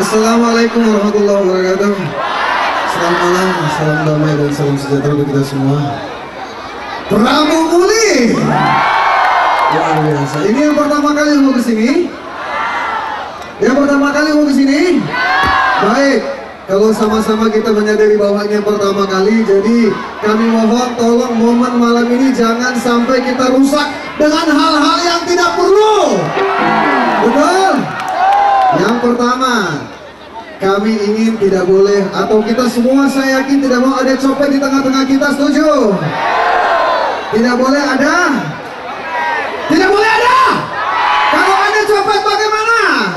Assalamualaikum warahmatullahi wabarakatuh. Selamat malam, salam damai dan salam sejahtera untuk kita semua. Prabu Muli, luar biasa. Ini yang pertama kali mau kesini? Yang pertama kali mau kesini? Baik, kalau sama-sama kita menyadari bahwa ini yang pertama kali, jadi kami mohon tolong momen malam ini jangan sampai kita rusak dengan hal-hal yang tidak perlu. Betul? Yang pertama, kami ingin tidak boleh, atau kita semua saya yakin tidak mau ada copet di tengah-tengah kita, setuju? Tidak boleh ada? Tidak boleh ada? Kalau ada copet bagaimana?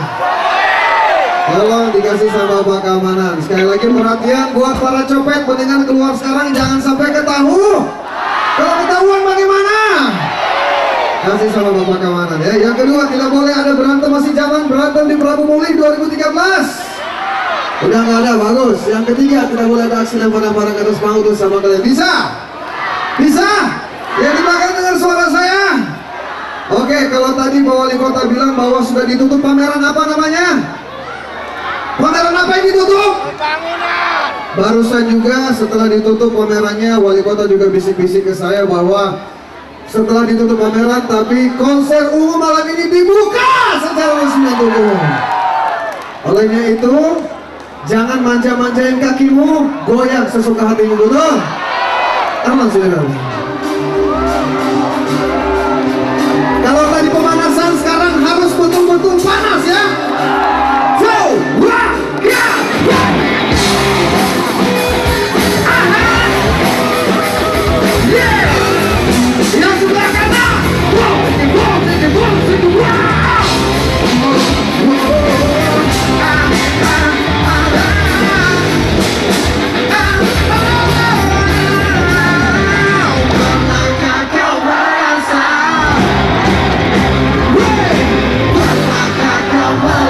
Tolong dikasih sama Bapak Keamanan. Sekali lagi perhatian buat para copet, mendingan keluar sekarang, jangan sampai ketahuan. Kalau ketahuan bagaimana? Kasih sama Bapak Keamanan ya. Yang kedua, tidak boleh ada berantem, masih zaman berantem di Prabu Muli 2013. Udah nggak ada, bagus. Yang ketiga, tidak boleh ada aksi lempar-lemparan ke atas panggung tuh sama kalian. Bisa? Bisa? Ya di belakang dengar suara saya. Oke, kalau tadi Pak Wali Kota bilang bahwa sudah ditutup pameran apa namanya? Pameran apa yang ditutup? Bangunan. Barusan juga setelah ditutup pamerannya, Wali Kota juga bisik-bisik ke saya bahwa setelah ditutup pameran, tapi konser umum malam ini dibuka secara resmi untuk umum. Olehnya itu, jangan manja-manjain kakimu, goyang sesuka hatimu, betul? Aman saudara. Kalau tadi pemanasan, sekarang harus betul-betul panas ya. Yang sebelah kanan, kau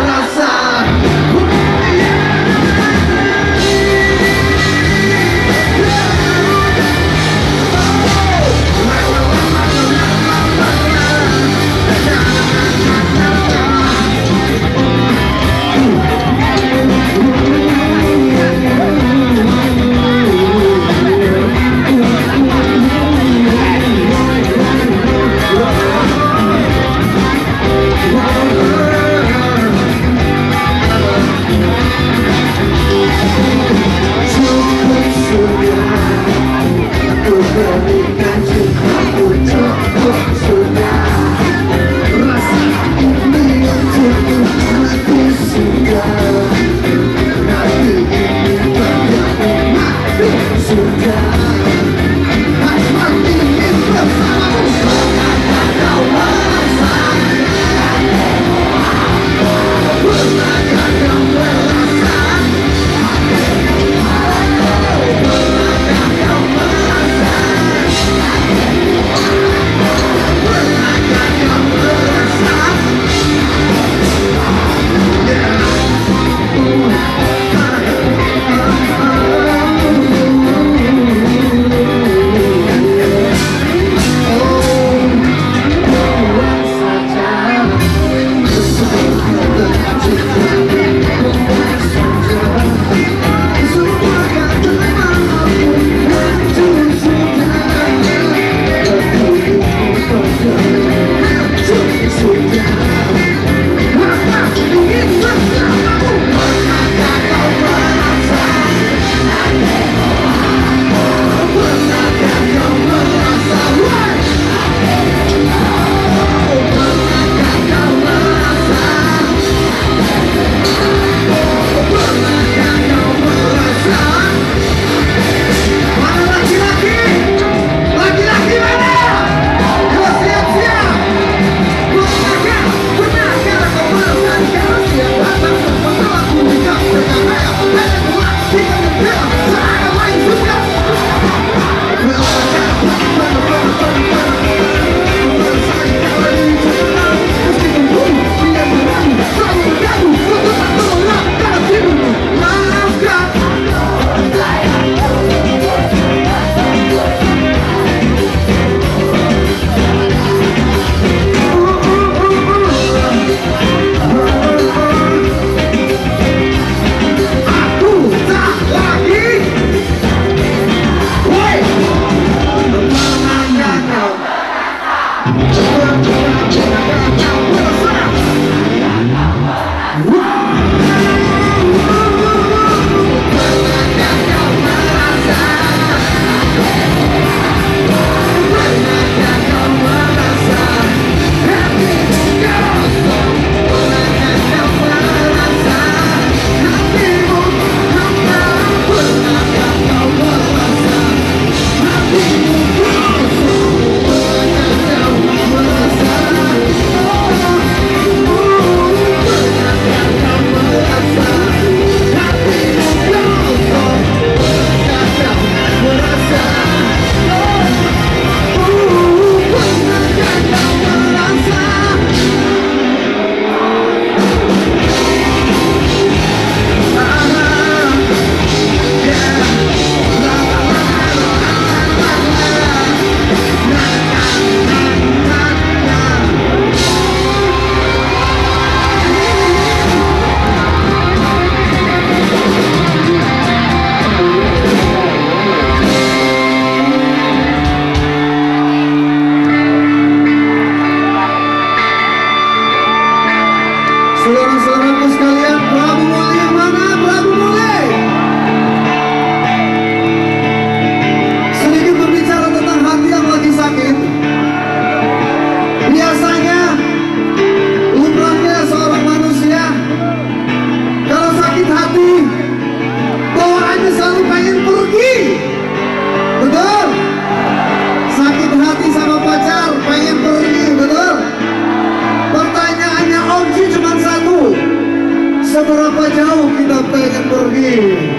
jauh kita pengen pergi?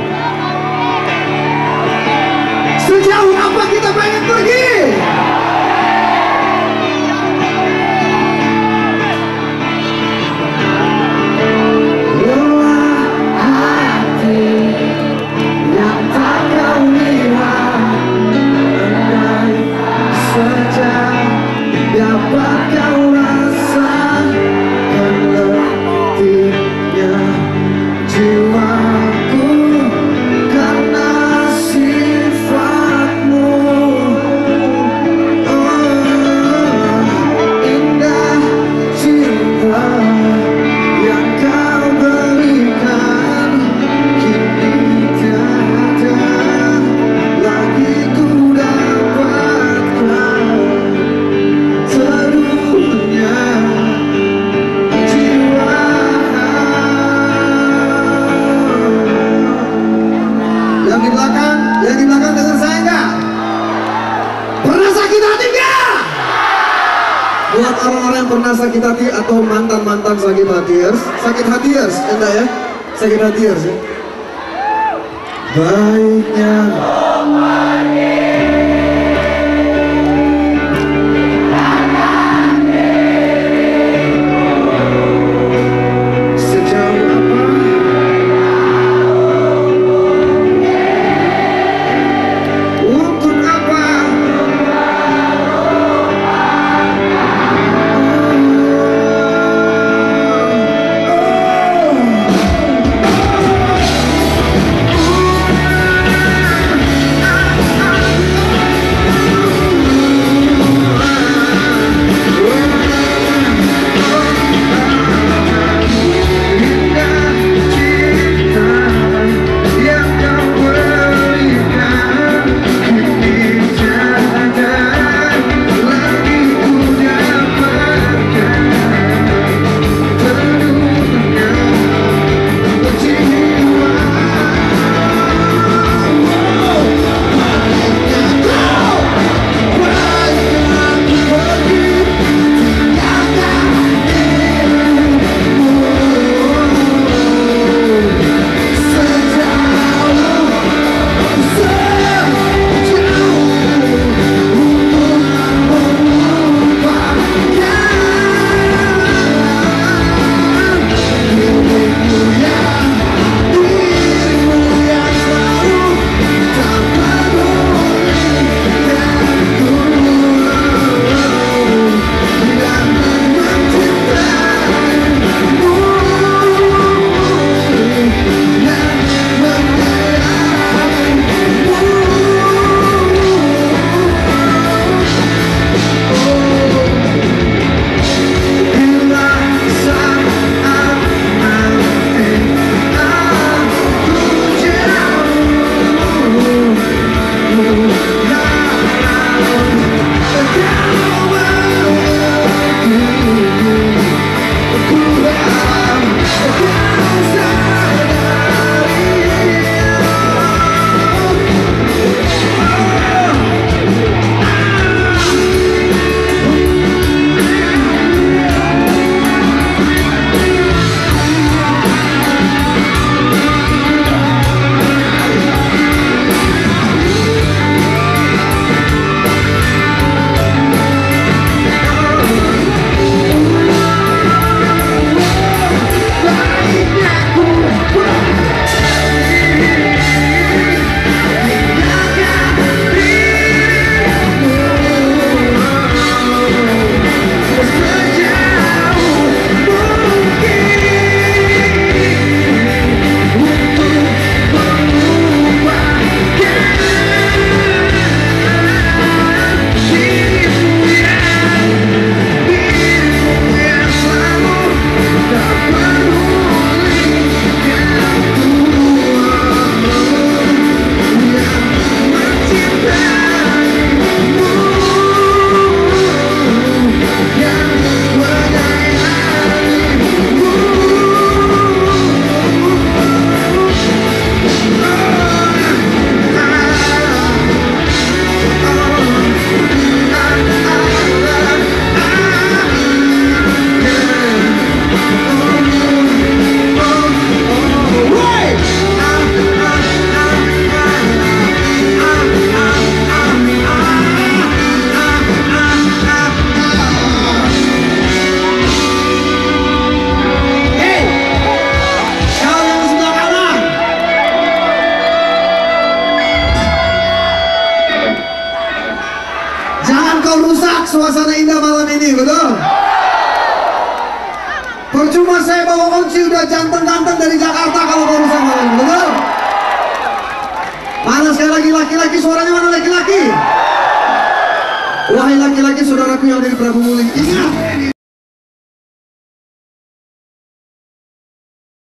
Sejauh apa kita pengen pergi? Yang di belakang dengar saya nggak? Pernah sakit hati nggak? Buat orang-orang yang pernah sakit hati atau mantan-mantan sakit hatiers, enggak ya? Sakit hatiers ya? Baiknya Jangan kau rusak suasana indah malam ini, betul? Percuma saya bawa Onci udah ganteng-ganteng dari Jakarta kalau kau rusak malam ini, betul? Mana sekali lagi laki-laki, suaranya mana laki-laki? Wahai laki-laki saudaraku yang dari Prabu Muli, ingat